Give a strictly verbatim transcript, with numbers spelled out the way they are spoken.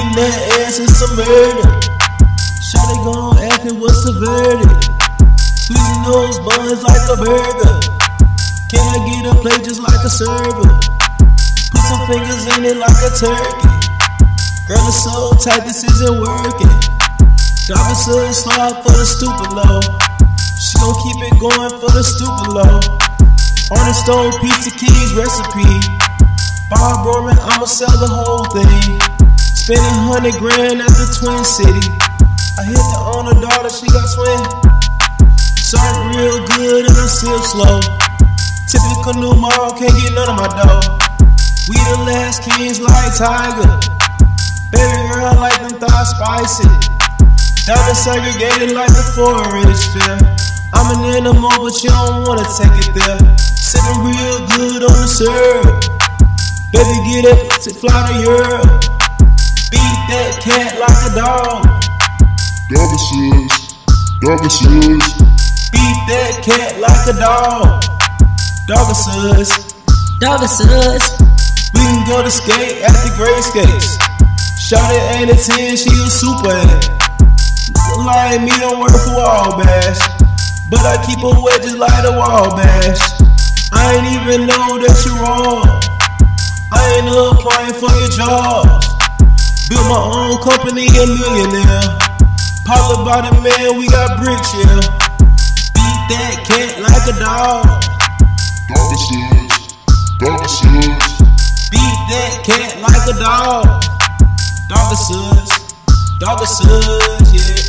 beating that ass is some murder. Shawty gon' ask me what's the verdict. Squeezing those buns like a burger. Can I get a plate just like a server? Put some fingers in it like a turkey. Girl, it's so tight, this isn't working. Drop it so slow for the stupid low. She gon' keep it going for the stupid low. On the stove, pizza keys recipe. Bob Roman, I'ma sell the whole thing. Spending hundred grand at the Twin City. I hit the owner daughter, she got swing. Serve real good and I sip slow. Typical new model, can't get none of my dough. We the last kings like Tiger. Baby girl, I like them thighs spicy. Diamond segregated like the forest fair. I'm an animal, but you don't wanna take it there. Sipping real good on the syrup. Baby, get up, to fly to Europe. Beat that cat like a dog. Dogger Suds, Dogger Suds. Beat that cat like a dog. Dogger Suds, Dogger Suds. we can go to skate at the great skates. Shawty ain't a ten, she a super eight. Like me don't work for wall bash, but I keep her wet just like a wall bash. I ain't even know that you wrong. I ain't applying for your jobs. Built my own company, a millionaire. Pop about it, man, we got bricks, yeah. Beat that cat like a dog. Dogger Suds, Dogger Suds. Beat that cat like a dog. Dogger Suds, Dogger Suds, yeah.